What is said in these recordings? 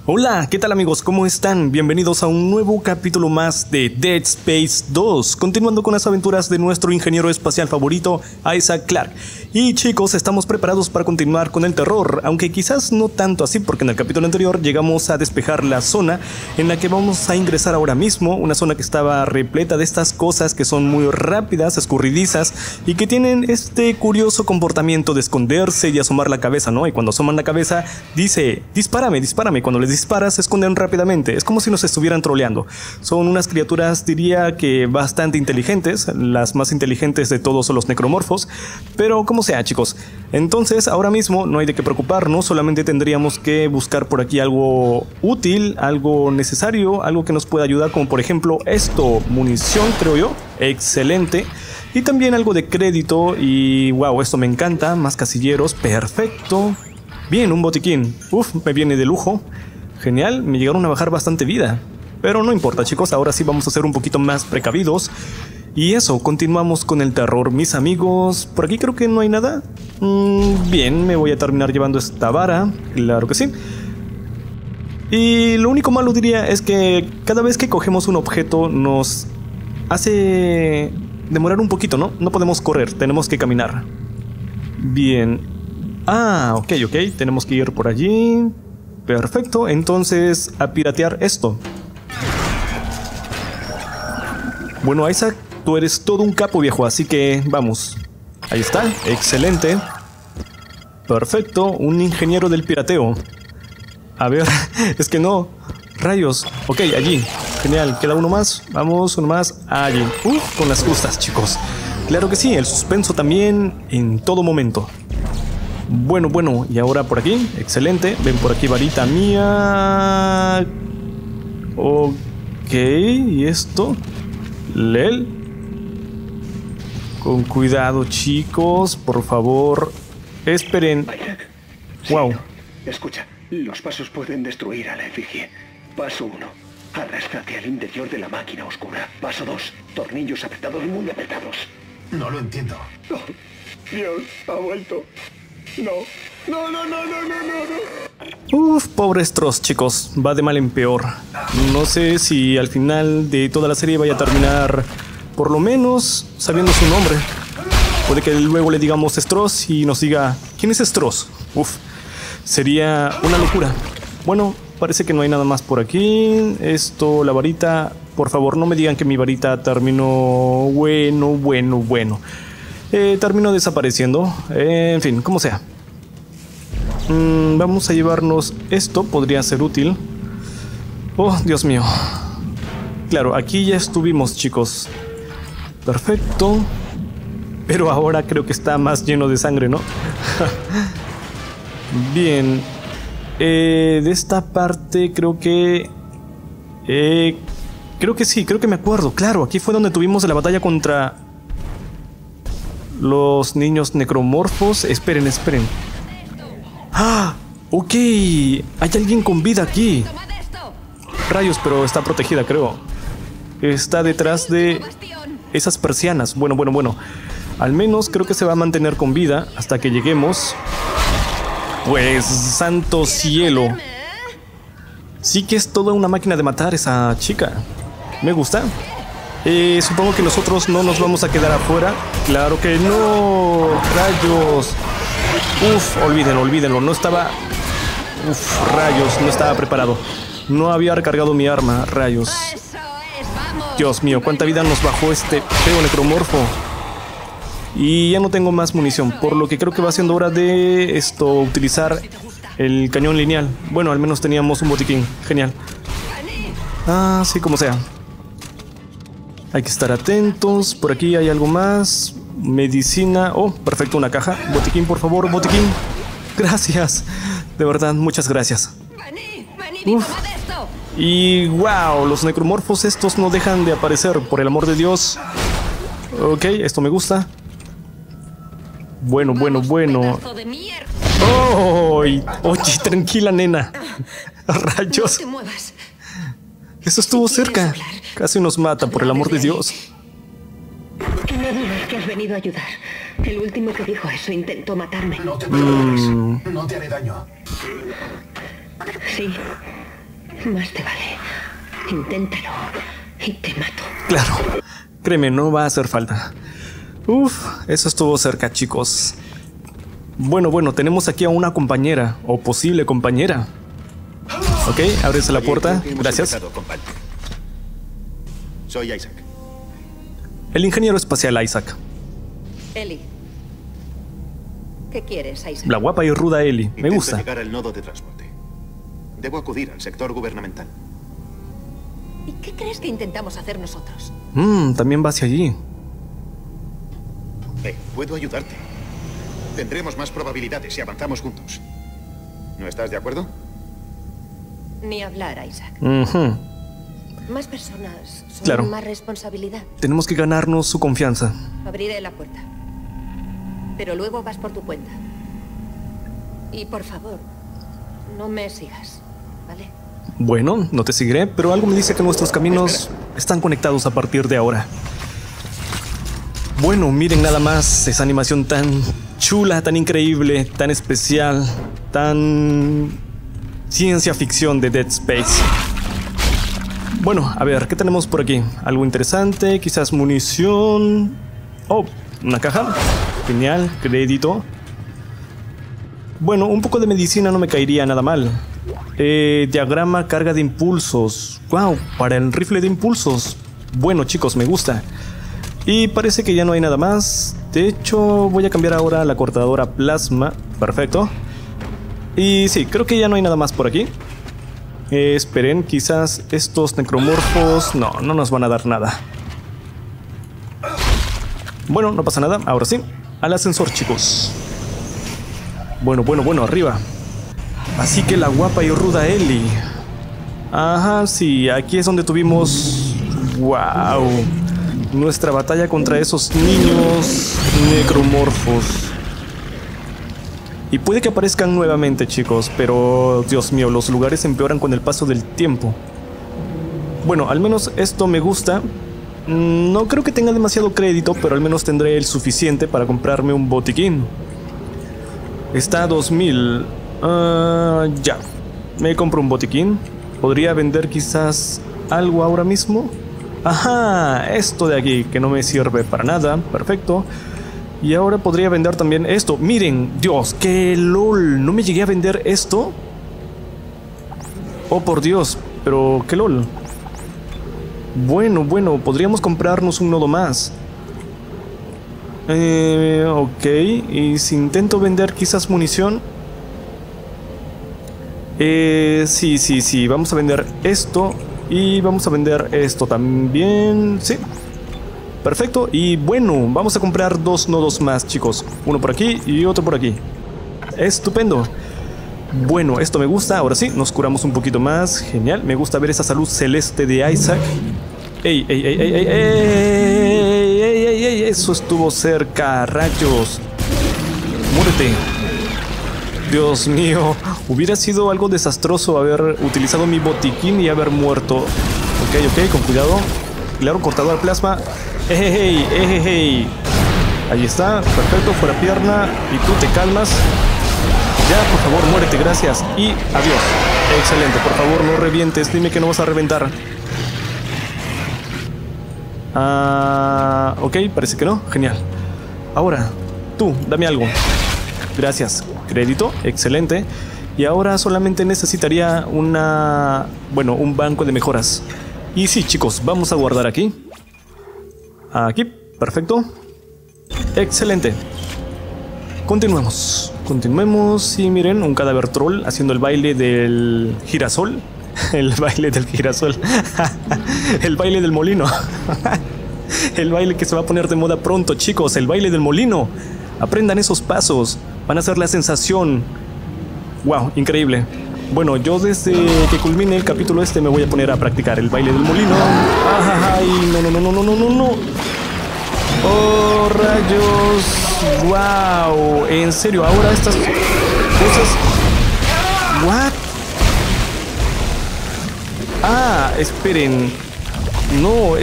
Hola, ¿qué tal amigos? ¿Cómo están? Bienvenidos a un nuevo capítulo más de Dead Space 2, continuando con las aventuras de nuestro ingeniero espacial favorito, Isaac Clarke. Y chicos, estamos preparados para continuar con el terror, aunque quizás no tanto así, porque en el capítulo anterior llegamos a despejar la zona en la que vamos a ingresar ahora mismo, una zona que estaba repleta de estas cosas que son muy rápidas, escurridizas, y que tienen este curioso comportamiento de esconderse y asomar la cabeza, ¿no? Y cuando asoman la cabeza, dice, dispárame, dispárame. Cuando les disparas se esconden rápidamente, es como si nos estuvieran troleando. Son unas criaturas, diría que bastante inteligentes, las más inteligentes de todos son los necromorfos, pero como sea chicos. Entonces ahora mismo no hay de qué preocuparnos, solamente tendríamos que buscar por aquí algo útil, algo necesario, algo que nos pueda ayudar, como por ejemplo esto, munición creo yo, excelente. Y también algo de crédito y wow, esto me encanta, más casilleros, perfecto. Bien, un botiquín, me viene de lujo. Genial, me llegaron a bajar bastante vida. Pero no importa chicos, ahora sí vamos a ser un poquito más precavidos. Y eso, continuamos con el terror, mis amigos. Por aquí creo que no hay nada. Bien, me voy a terminar llevando esta vara, claro que sí. Y lo único malo diría es que cada vez que cogemos un objeto nos hace demorar un poquito, ¿no? No podemos correr, tenemos que caminar. Bien. Ok, tenemos que ir por allí. Perfecto, entonces a piratear esto. Bueno Isaac, tú eres todo un capo viejo, así que vamos. Ahí está, excelente. Perfecto, un ingeniero del pirateo. A ver, es que no. Rayos, ok, allí. Genial, queda uno más. Vamos, uno más. Allí. Con las justas chicos. Claro que sí, el suspenso también en todo momento. Bueno, y ahora por aquí, excelente. Ven por aquí, varita mía. Ok, ¿y esto? Lel. Con cuidado, chicos, por favor. Esperen. Wow. Escucha, los pasos pueden destruir a la efigie. Paso 1. Arrástrate al interior de la máquina oscura. Paso 2. Tornillos apretados, muy apretados. No lo entiendo. Oh, Dios, ha vuelto. No. Pobre Stross, chicos, va de mal en peor. No sé si al final de toda la serie vaya a terminar por lo menos sabiendo su nombre. Puede que luego le digamos Stross y nos diga ¿quién es Stross? Sería una locura. Bueno, parece que no hay nada más por aquí. Esto, la varita. Por favor, no me digan que mi varita terminó... Bueno. Terminó desapareciendo. En fin, como sea. Vamos a llevarnos esto, podría ser útil. Oh, Dios mío. Claro, aquí ya estuvimos, chicos. Perfecto. Pero ahora creo que está más lleno de sangre, ¿no? Bien. De esta parte creo que... creo que sí, creo que me acuerdo. Claro, aquí fue donde tuvimos la batalla contra... los niños necromorfos. Esperen. Ok. Hay alguien con vida aquí. Rayos, pero está protegida, creo. Está detrás de esas persianas. Bueno. Al menos creo que se va a mantener con vida hasta que lleguemos. Pues, santo cielo. Sí que es toda una máquina de matar esa chica. Me gusta. Supongo que nosotros no nos vamos a quedar afuera. Claro que no. Rayos. Olvídenlo. No estaba... rayos, no estaba preparado. No había recargado mi arma, rayos. Dios mío, cuánta vida nos bajó este feo necromorfo. Y ya no tengo más munición, por lo que creo que va siendo hora de utilizar el cañón lineal. Bueno, al menos teníamos un botiquín, genial. Sí, como sea. Hay que estar atentos. Por aquí hay algo más. Medicina. Perfecto, una caja. Botiquín, por favor, botiquín. Gracias. De verdad, muchas gracias. Y wow, los necromorfos estos no dejan de aparecer, por el amor de Dios. Ok, esto me gusta. Bueno. Oye, tranquila, nena. Rayos. Eso estuvo cerca. Casi nos mata, por el amor de Dios. No dudes que has venido a ayudar. El último que dijo eso intentó matarme. No te preocupes. No te haré daño. Sí, Más te vale. Inténtalo y te mato. Claro, créeme, no va a hacer falta. Uf, eso estuvo cerca, chicos. Bueno, tenemos aquí a una compañera, o posible compañera. Ok, ábrese la puerta, gracias. Soy Isaac. El ingeniero espacial Isaac. Ellie. ¿Qué quieres, Isaac? La guapa y ruda Ellie, me Intento gusta. llegar al nodo de transporte. Debo acudir al sector gubernamental. ¿Y qué crees que intentamos hacer nosotros? También va hacia allí. Puedo ayudarte. Tendremos más probabilidades si avanzamos juntos. ¿No estás de acuerdo? Ni hablar, Isaac. Más personas son Claro. más responsabilidad. Tenemos que ganarnos su confianza. Abriré la puerta. Pero luego vas por tu cuenta. Y por favor, no me sigas, ¿vale? Bueno, no te seguiré, pero algo me dice que nuestros caminos están conectados a partir de ahora. Bueno, miren nada más esa animación tan chula, tan increíble, tan especial, tan ciencia ficción de Dead Space. Bueno, a ver, ¿qué tenemos por aquí? Algo interesante, quizás munición. Oh, una caja. Genial, crédito. Bueno, un poco de medicina no me caería nada mal. Diagrama carga de impulsos. Wow, para el rifle de impulsos. Bueno, chicos, me gusta. Y parece que ya no hay nada más. De hecho, voy a cambiar ahora la cortadora plasma. Perfecto. Y sí, creo que ya no hay nada más por aquí. Esperen, quizás estos necromorfos... No nos van a dar nada. Bueno, no pasa nada. Ahora sí, al ascensor, chicos. Bueno, arriba. Así que la guapa y ruda Ellie. Ajá, sí, aquí es donde tuvimos... ¡Wow! Nuestra batalla contra esos niños necromorfos. Y puede que aparezcan nuevamente, chicos, pero Dios mío, los lugares empeoran con el paso del tiempo. Bueno, al menos esto me gusta. No creo que tenga demasiado crédito, pero al menos tendré el suficiente para comprarme un botiquín. Está a 2000. Ya. Me compro un botiquín. ¿Podría vender quizás algo ahora mismo? Ajá, esto de aquí, que no me sirve para nada. Perfecto. Y ahora podría vender también esto. Miren, Dios, qué lol. ¿No me llegué a vender esto? Oh, por Dios, pero qué lol. Bueno, podríamos comprarnos un nodo más. Ok, y si intento vender quizás munición. Sí, vamos a vender esto. Y vamos a vender esto también. Sí. Perfecto, y bueno, vamos a comprar dos nodos más, chicos. Uno por aquí y otro por aquí. Estupendo. Bueno, esto me gusta. Ahora sí, nos curamos un poquito más. Genial, me gusta ver esa salud celeste de Isaac. ¡Ey! Eso estuvo cerca, rayos. Muérete. Dios mío, hubiera sido algo desastroso haber utilizado mi botiquín y haber muerto. Ok, con cuidado. Claro, cortador plasma. Ahí está, perfecto, fuera pierna. Y tú te calmas. Ya, por favor, muérete, gracias. Y adiós. Excelente, por favor, no revientes. Dime que no vas a reventar. Ok, parece que no. Genial. Ahora, tú, dame algo. Gracias. Crédito, excelente. Y ahora solamente necesitaría un banco de mejoras. Y sí, chicos, vamos a guardar aquí. Aquí, perfecto. Excelente. Continuemos. Y miren, un cadáver troll haciendo el baile del girasol. El baile del girasol. El baile del molino. El baile que se va a poner de moda pronto, chicos. El baile del molino. Aprendan esos pasos. Van a ser la sensación. Wow, increíble. Bueno, yo desde que culmine el capítulo me voy a poner a practicar el baile del molino. ¡Ay, no! ¡Oh, rayos! ¡Wow! En serio, ahora estas cosas... ¿What? Esperen. No,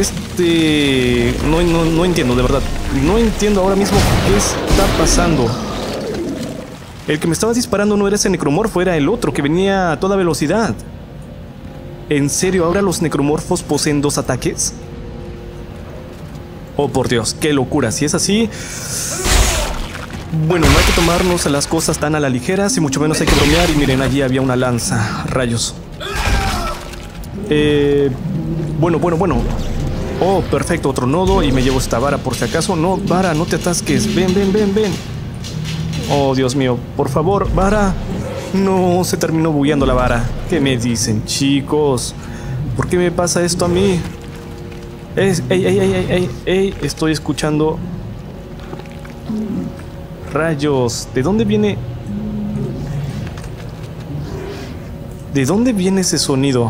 no entiendo, de verdad. No entiendo ahora mismo qué está pasando. El que me estaba disparando no era ese necromorfo, era el otro que venía a toda velocidad. ¿En serio ahora los necromorfos poseen 2 ataques? Oh, por Dios, qué locura. Si es así... Bueno, no hay que tomarnos las cosas tan a la ligera, si mucho menos hay que bromear. Y miren, allí había una lanza. Rayos. Bueno. Oh, perfecto, otro nodo. Y me llevo esta vara por si acaso. No, vara, no te atasques. Ven. Oh, Dios mío, por favor, vara. No, se terminó bugueando la vara. ¿Qué me dicen, chicos? ¿Por qué me pasa esto a mí? Ey, estoy escuchando... Rayos, ¿de dónde viene? ¿De dónde viene ese sonido?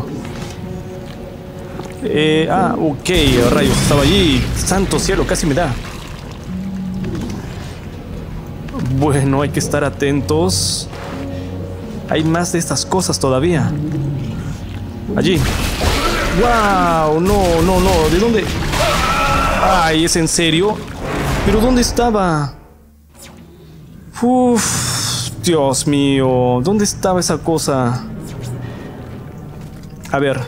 Ok, rayos, estaba allí. Santo cielo, casi me da. Bueno, hay que estar atentos. Hay más de estas cosas todavía. Allí. ¡Wow! No. ¿De dónde? ¡Ay, es en serio! ¿Pero dónde estaba? Uf, Dios mío, ¿dónde estaba esa cosa? A ver.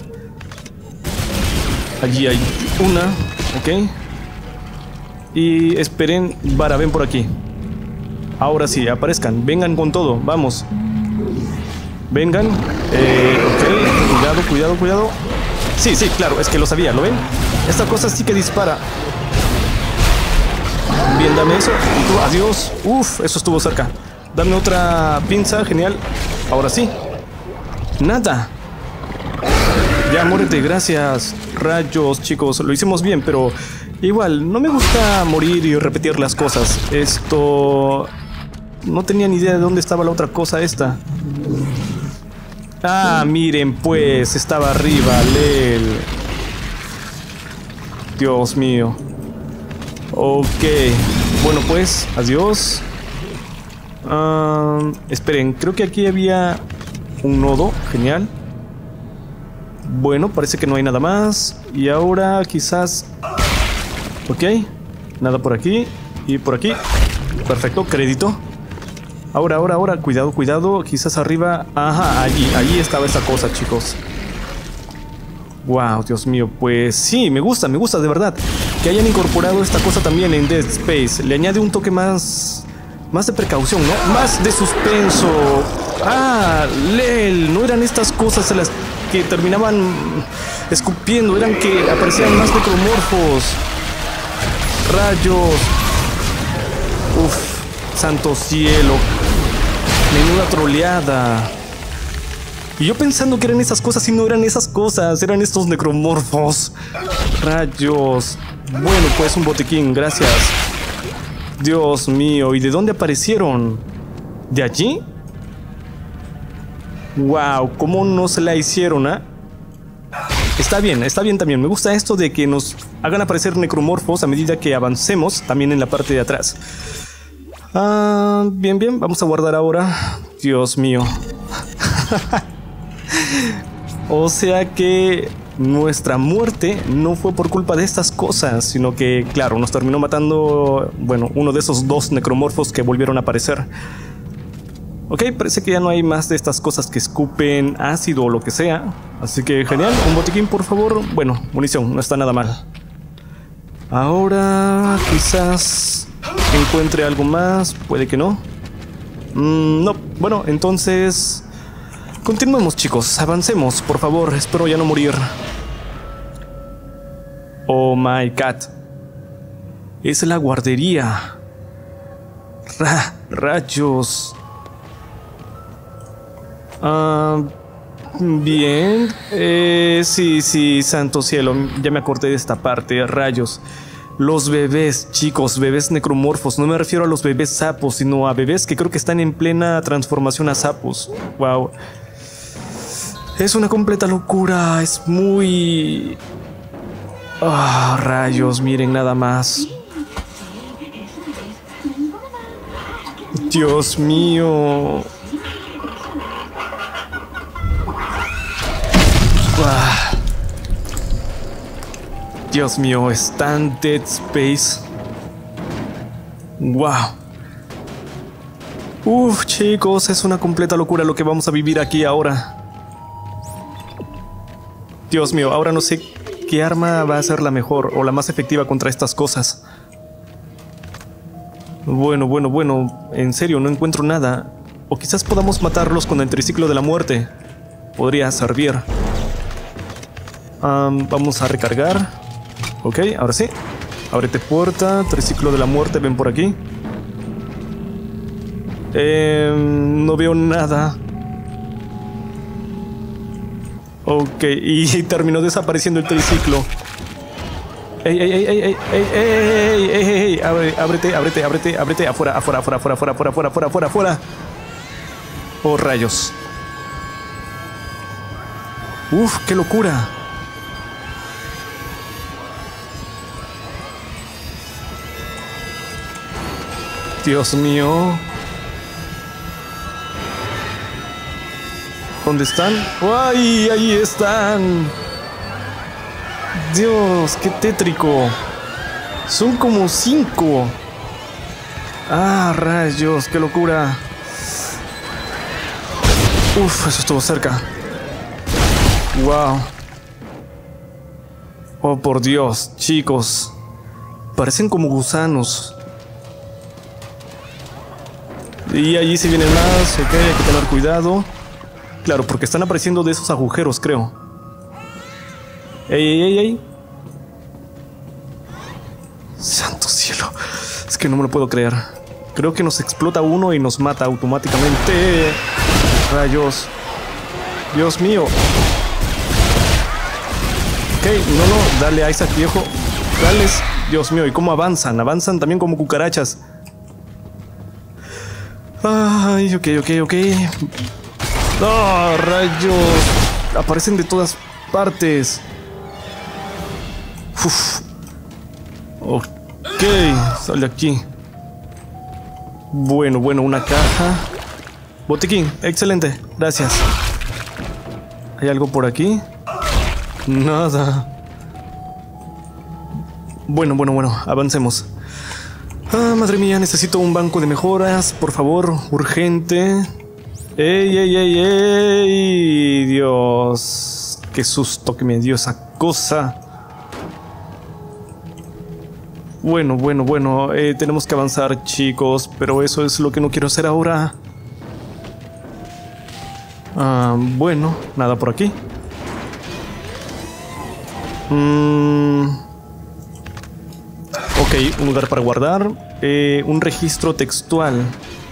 Allí hay una, ok. Y esperen, vara, ven por aquí. Ahora sí, aparezcan, vengan con todo, vamos. Vengan, ok, cuidado. Sí, claro, es que lo sabía, ¿lo ven? Esta cosa sí que dispara. Bien, dame eso. Y tú, adiós. Uf, eso estuvo cerca. Dame otra pinza, genial. Ahora sí. Nada. Ya, muérete, gracias. Rayos, chicos, lo hicimos bien, pero igual, no me gusta morir y repetir las cosas. Esto... No tenía ni idea de dónde estaba la otra cosa esta. Ah, miren, pues, estaba arriba, lel. Dios mío. Ok, bueno pues, adiós. Esperen, creo que aquí había un nodo, genial. Bueno, parece que no hay nada más. Y ahora quizás... Ok, nada por aquí. Y por aquí. Perfecto, crédito. Ahora, cuidado, quizás arriba. Ajá, allí estaba esa cosa, chicos. Wow, Dios mío, pues sí, me gusta de verdad que hayan incorporado esta cosa también en Dead Space. Le añade un toque más de precaución, ¿no? Más de suspenso. Ah, lel, no eran estas cosas en las que terminaban escupiendo, eran que aparecían más necromorfos. Rayos. Uf, santo cielo. Menuda troleada. Y yo pensando que eran esas cosas y no eran esas cosas, eran estos necromorfos. Rayos. Bueno, pues un botiquín, gracias. Dios mío, ¿y de dónde aparecieron? ¿De allí? Wow, ¿cómo no se la hicieron, ah? Está bien también. Me gusta esto de que nos hagan aparecer necromorfos a medida que avancemos, también en la parte de atrás. Bien, vamos a guardar ahora. Dios mío. O sea que nuestra muerte no fue por culpa de estas cosas, sino que, claro, nos terminó matando, bueno, uno de esos 2 necromorfos que volvieron a aparecer. Ok, parece que ya no hay más de estas cosas que escupen ácido o lo que sea. Así que genial, un botiquín por favor. Bueno, munición, no está nada mal. Ahora quizás encuentre algo más, puede que no. No, bueno, entonces... Continuemos, chicos, avancemos, por favor, espero ya no morir. Oh my god. Es la guardería. Rayos. Bien. Sí, santo cielo, ya me acordé de esta parte, rayos. Los bebés, chicos, bebés necromorfos. No me refiero a los bebés sapos, sino a bebés que creo que están en plena transformación a sapos. Wow. Es una completa locura, es muy... rayos, miren nada más. Dios mío. Dios mío, está en Dead Space. Wow. Uf, chicos, es una completa locura lo que vamos a vivir aquí ahora. Dios mío, ahora no sé qué arma va a ser la mejor o la más efectiva contra estas cosas. Bueno. En serio, no encuentro nada. O quizás podamos matarlos con el triciclo de la muerte. Podría servir. Vamos a recargar. Ok, ahora sí. Ábrete puerta. Triciclo de la muerte, ven por aquí. No veo nada. Ok, y terminó desapareciendo el triciclo. ¡Ey! Ábrete. Afuera. Oh, rayos. Uf, qué locura. Dios mío. ¿Dónde están? ¡Ay! Ahí están. Dios, qué tétrico. Son como 5. Ah, rayos, qué locura. Uf, eso estuvo cerca. Wow. Oh, por Dios, chicos. Parecen como gusanos. Y allí se vienen más. Ok, hay que tener cuidado. Claro, porque están apareciendo de esos agujeros, creo. ¡Ey! ¡Santo cielo! Es que no me lo puedo creer. Creo que nos explota uno y nos mata automáticamente. ¡Rayos! ¡Dios mío! Ok, no, dale a Isaac, viejo. Dales. Dios mío, ¿y cómo avanzan? Avanzan también como cucarachas. Ay, ok. ¡Oh, rayos! Aparecen de todas partes. Uf. Ok, sal de aquí. Bueno, una caja. Botiquín, excelente, gracias. ¿Hay algo por aquí? Nada. Bueno, avancemos. Ah, madre mía, necesito un banco de mejoras, por favor, urgente. ¡Ey! Dios, qué susto que me dio esa cosa. Bueno, tenemos que avanzar, chicos, pero eso es lo que no quiero hacer ahora. Bueno, nada por aquí. Ok, un lugar para guardar. Un registro textual.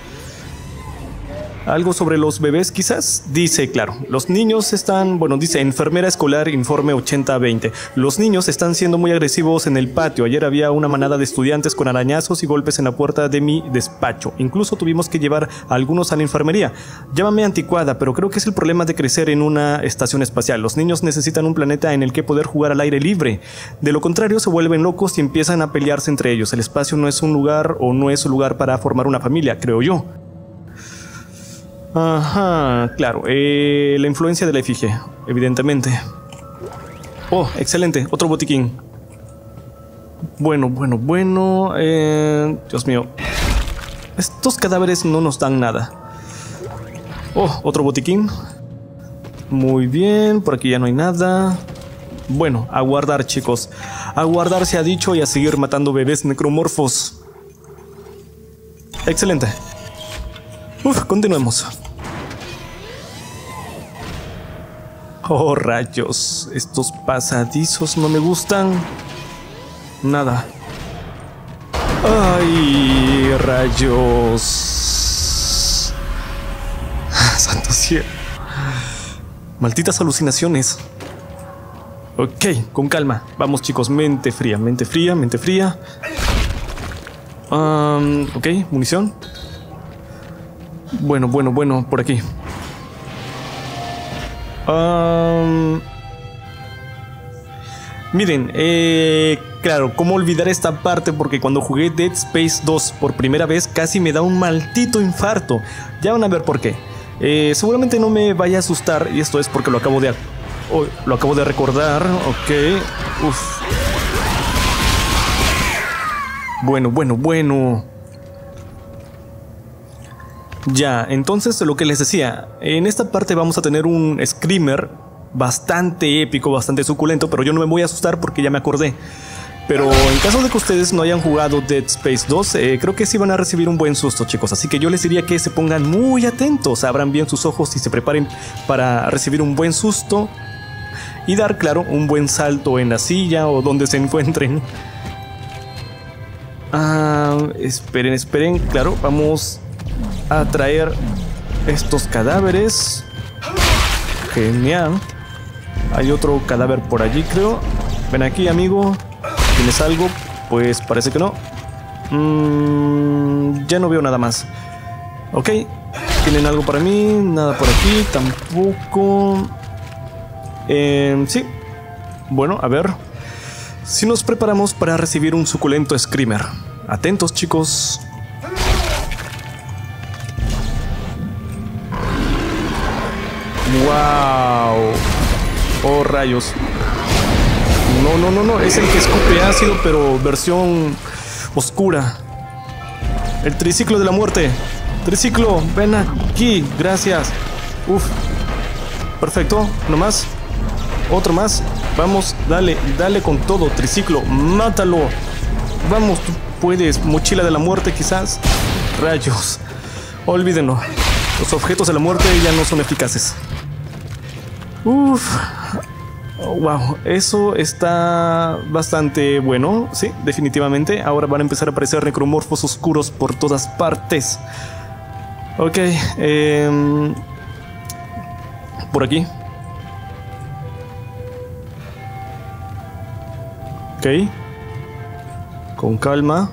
¿Algo sobre los bebés quizás? Dice, claro, los niños están... Bueno, dice, enfermera escolar, informe 80-20. Los niños están siendo muy agresivos en el patio. Ayer había una manada de estudiantes con arañazos y golpes en la puerta de mi despacho. Incluso tuvimos que llevar a algunos a la enfermería. Llámame anticuada, pero creo que es el problema de crecer en una estación espacial. Los niños necesitan un planeta en el que poder jugar al aire libre. De lo contrario, se vuelven locos y empiezan a pelearse entre ellos. El espacio no es un lugar o no es un lugar para formar una familia, creo yo. Ajá, claro, la influencia de la efigie, evidentemente. Oh, excelente, otro botiquín. Bueno, Dios mío. Estos cadáveres no nos dan nada. Oh, otro botiquín. Muy bien, por aquí ya no hay nada. Bueno, a guardar, chicos. A guardar se ha dicho y a seguir matando bebés necromorfos. Excelente. Continuemos. Oh, rayos. Estos pasadizos no me gustan. Nada. Ay, rayos. Santo cielo. Malditas alucinaciones. Ok, con calma. Vamos, chicos, mente fría. Ok, munición. Bueno, por aquí. Miren, claro, cómo olvidar esta parte, porque cuando jugué Dead Space 2 por primera vez casi me da un maldito infarto. Ya van a ver por qué. Seguramente no me vaya a asustar, y esto es porque lo acabo de recordar. Ok. Bueno. Ya, entonces lo que les decía, en esta parte vamos a tener un screamer bastante épico, bastante suculento, pero yo no me voy a asustar porque ya me acordé. Pero en caso de que ustedes no hayan jugado Dead Space 2, creo que sí van a recibir un buen susto, chicos. Así que yo les diría que se pongan muy atentos, abran bien sus ojos y se preparen para recibir un buen susto y dar, claro, un buen salto en la silla o donde se encuentren. Esperen, claro, vamos a traer estos cadáveres. Genial. Hay otro cadáver por allí, creo. Ven aquí, amigo. ¿Tienes algo? Pues parece que no. Ya no veo nada más. Ok. ¿Tienen algo para mí? Nada por aquí. Tampoco. Sí. Bueno, a ver. Si nos preparamos para recibir un suculento screamer. Atentos, chicos. ¡Wow! ¡Oh, rayos! No. Es el que escupe ácido, pero versión oscura. El triciclo de la muerte. Triciclo, ven aquí. Gracias. Uf. Perfecto. ¿No más? Otro más. Vamos, dale con todo, triciclo. Mátalo. Vamos, tú puedes. Mochila de la muerte, quizás. Rayos. Olvídenlo. Los objetos de la muerte ya no son eficaces. Uf. Oh, wow, eso está bastante bueno. Sí, definitivamente. Ahora van a empezar a aparecer necromorfos oscuros por todas partes. Ok, por aquí. Ok. Con calma.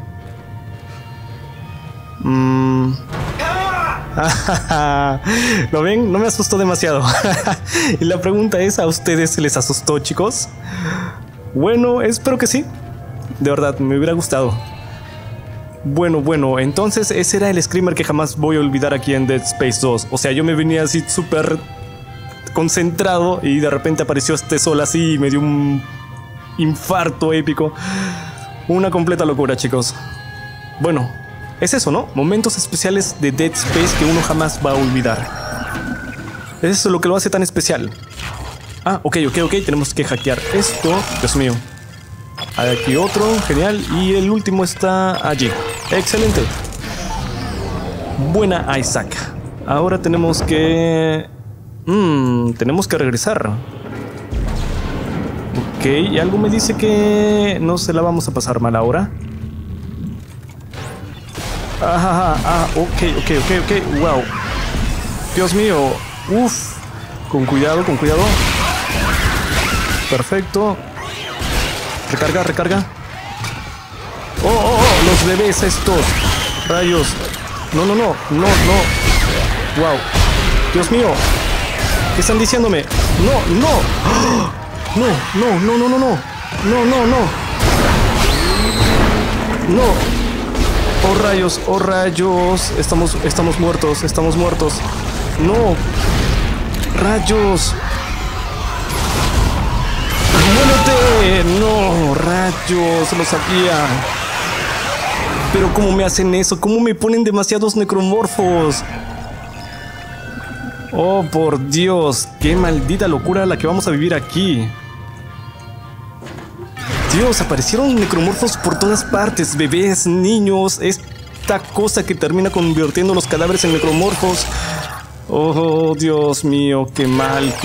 ¿Lo ven? No me asustó demasiado. Y la pregunta es, ¿a ustedes se les asustó, chicos? Bueno, espero que sí. De verdad, me hubiera gustado. Bueno, entonces ese era el screamer que jamás voy a olvidar aquí en Dead Space 2. O sea, yo me venía así súper concentrado y de repente apareció este sol así y me dio un infarto épico. Una completa locura, chicos. Bueno, es eso, ¿no? Momentos especiales de Dead Space que uno jamás va a olvidar. Eso es lo que lo hace tan especial. Ok. Tenemos que hackear esto. Dios mío. Hay aquí otro. Genial. Y el último está allí. Excelente. Buena, Isaac. Ahora tenemos que... tenemos que regresar. Ok. Y algo me dice que no se la vamos a pasar mal ahora. Ok. Wow. Dios mío. Uf. Con cuidado. Perfecto. Recarga. Oh. Los bebés estos. Rayos. No. Wow. Dios mío. ¿Qué están diciéndome? No. No. Oh rayos, estamos muertos. No. Rayos. ¡Muérete! No, rayos, lo sabía. Pero ¿cómo me hacen eso? ¿Cómo me ponen demasiados necromorfos? Oh, por Dios, qué maldita locura la que vamos a vivir aquí. Dios, aparecieron necromorfos por todas partes. Bebés, niños. Esta cosa que termina convirtiendo los cadáveres en necromorfos. Oh, Dios mío, qué mal.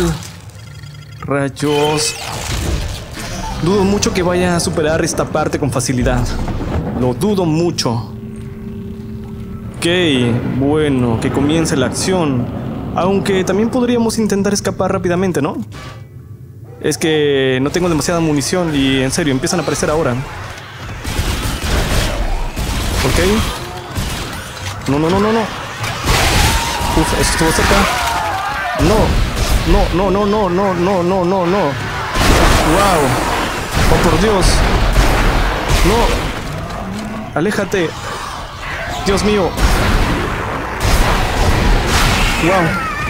Rayos. Dudo mucho que vaya a superar esta parte con facilidad. Lo dudo mucho. Ok, bueno, que comience la acción. Aunque también podríamos intentar escapar rápidamente, ¿no? Es que no tengo demasiada munición y en serio, empiezan a aparecer ahora. Ok. No. Uf, eso estuvo cerca. No. Wow. Oh, por Dios. No. Aléjate. Dios mío. Wow.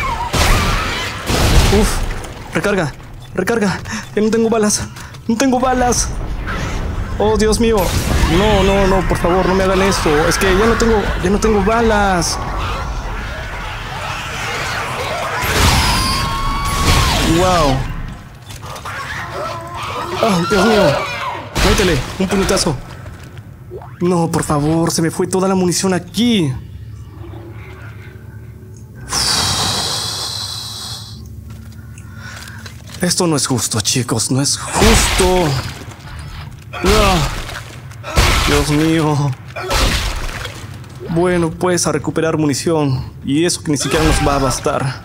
Uf. Recarga. Ya no tengo balas. Oh, Dios mío. No, por favor, no me hagan esto. Es que ya no tengo balas. Wow. Oh, Dios mío. Métele un puñetazo. No, por favor, se me fue toda la munición aquí. Esto no es justo, chicos, no es justo. No. Dios mío. Bueno, pues a recuperar munición. Y eso que ni siquiera nos va a bastar.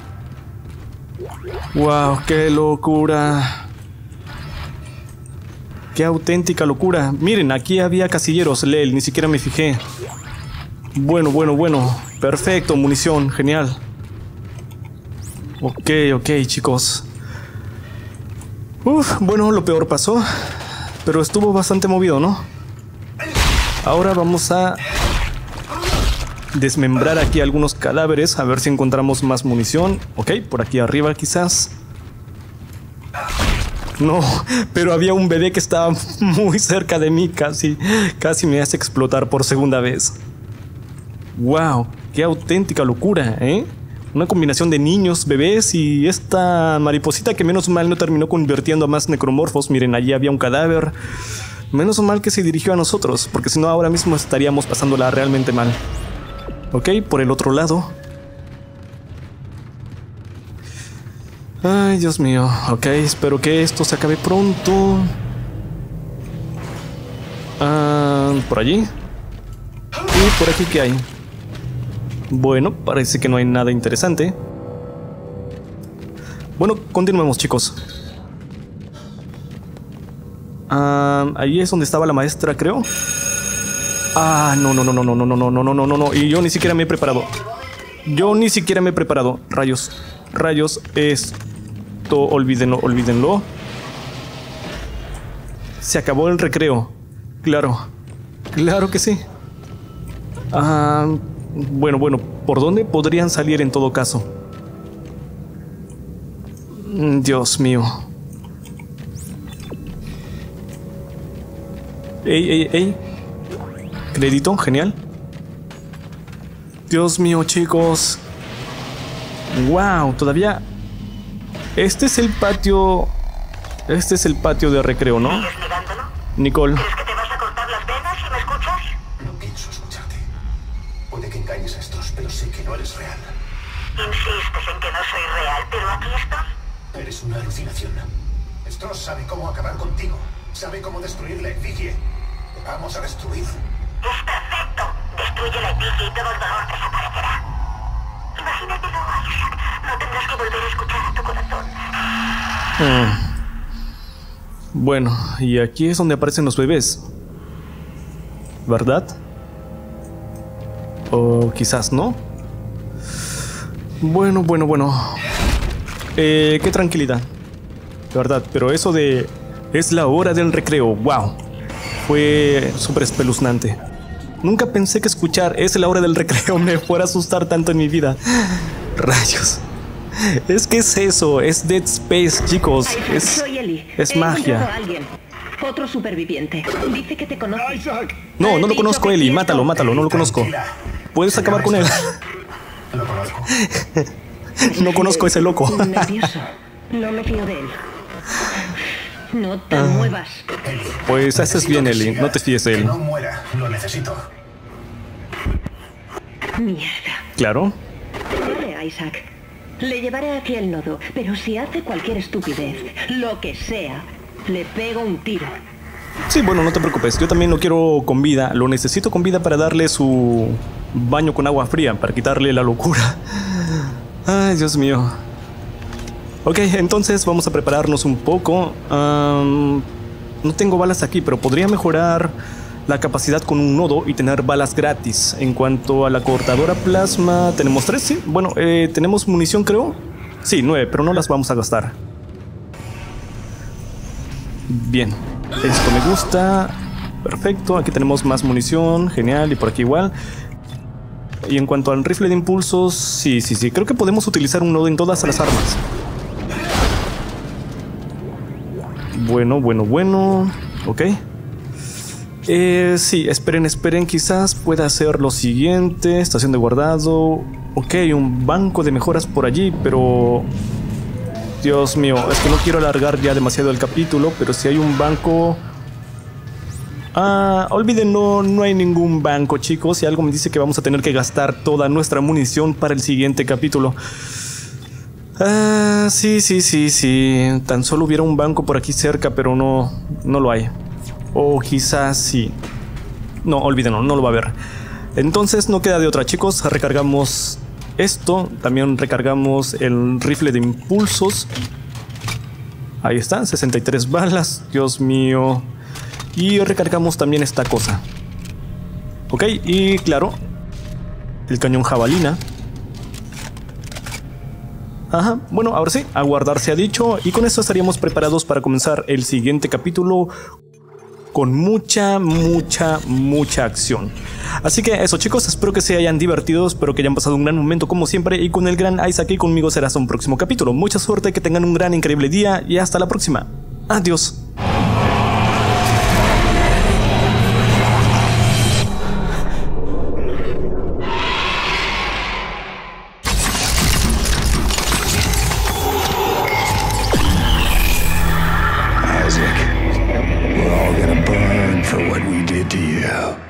Wow, qué locura. Qué auténtica locura. Miren, aquí había casilleros, Lel, ni siquiera me fijé. Bueno. Perfecto, munición, genial. Ok, chicos. Bueno, lo peor pasó. Pero estuvo bastante movido, ¿no? Ahora vamos a desmembrar aquí algunos cadáveres. A ver si encontramos más munición. Ok, por aquí arriba quizás. No, pero había un bebé que estaba muy cerca de mí. Casi me hace explotar por segunda vez. Wow, qué auténtica locura, ¿eh? Una combinación de niños, bebés y esta mariposita que menos mal no terminó convirtiendo a más necromorfos. Miren, allí había un cadáver. Menos mal que se dirigió a nosotros, porque si no ahora mismo estaríamos pasándola realmente mal. Ok, por el otro lado. Ay, Dios mío. Ok, espero que esto se acabe pronto. Por allí. Y por aquí, ¿qué hay? Bueno, parece que no hay nada interesante. Bueno, continuemos, chicos. Ahí es donde estaba la maestra, creo. No. Y yo ni siquiera me he preparado. Rayos. Esto, olvídenlo. Se acabó el recreo. Claro que sí. Bueno, ¿por dónde podrían salir en todo caso? Dios mío. Ey. Crédito, genial. Dios mío, chicos. Wow, todavía. Este es el patio de recreo, ¿no? ¿Sigues negándolo? Nicole. ¿Crees que te vas a cortar las venas si me escuchas? No pienso escucharte. Puede que engañes a estos, pero sé que no eres real. Insistes en que no soy real, pero aquí estoy. Eres una alucinación. Stross sabe cómo acabar contigo. Sabe cómo destruir la efigie. Te vamos a destruir. Es perfecto. Destruye la efigie y todo el dolor desaparecerá. Imagínatelo, Isaac. No tendrás que volver a escuchar a tu corazón. Bueno, y aquí es donde aparecen los bebés, ¿verdad? O quizás no. Bueno. Qué tranquilidad, ¿verdad? Pero eso de... Es la hora del recreo, wow. Fue súper espeluznante. Nunca pensé que escuchar "es la hora del recreo" me fuera a asustar tanto en mi vida. Rayos. Es que es eso, es Dead Space, chicos. Isaac, soy Ellie. Es He magia. encontrado a alguien. Otro superviviente. Dice que te conoce. Isaac. No lo conozco, Ellie. Mátalo, no lo conozco. Tranquila. Puedes Se acabar llama con él. Stross. Lo conozco. No conozco a ese loco. Nervioso. No me fío de él. No te muevas. Ellie, Pues haces bien, Ellie. No te fíes de que él. no muera. Lo necesito. Mierda. Claro. Vale, Isaac. Le llevaré aquí el nodo, pero si hace cualquier estupidez, lo que sea, le pego un tiro. Sí, bueno, no te preocupes. Yo también lo quiero con vida. Lo necesito con vida para darle su baño con agua fría, para quitarle la locura. Ay, Dios mío. Ok, entonces vamos a prepararnos un poco. No tengo balas aquí, pero podría mejorar la capacidad con un nodo y tener balas gratis. En cuanto a la cortadora plasma, tenemos 3, sí. Bueno, tenemos munición, creo. Sí, 9, pero no las vamos a gastar. Bien, esto me gusta. Perfecto, aquí tenemos más munición. Genial, y por aquí igual. Y en cuanto al rifle de impulsos, sí. Creo que podemos utilizar un nodo en todas las armas. Bueno. Ok. Sí, esperen. Quizás pueda hacer lo siguiente. Estación de guardado. Ok, un banco de mejoras por allí, pero... Dios mío, es que no quiero alargar ya demasiado el capítulo, pero si hay un banco... olviden, no hay ningún banco, chicos, y algo me dice que vamos a tener que gastar toda nuestra munición para el siguiente capítulo. Sí. Tan solo hubiera un banco por aquí cerca, pero no lo hay. O quizás sí. No, olvídenlo, no lo va a haber. Entonces no queda de otra, chicos. Recargamos esto. También recargamos el rifle de impulsos. Ahí está, 63 balas. Dios mío. Y recargamos también esta cosa. Ok, y claro, el cañón jabalina. Ajá, bueno, ahora sí, a guardar se ha dicho. Y con esto estaríamos preparados para comenzar el siguiente capítulo con mucha acción. Así que eso, chicos, espero que se hayan divertido, espero que hayan pasado un gran momento como siempre. Y con el gran Isaac y conmigo será hasta un próximo capítulo. Mucha suerte, que tengan un gran, increíble día y hasta la próxima. Adiós. Isaac, we're all gonna burn for what we did to you.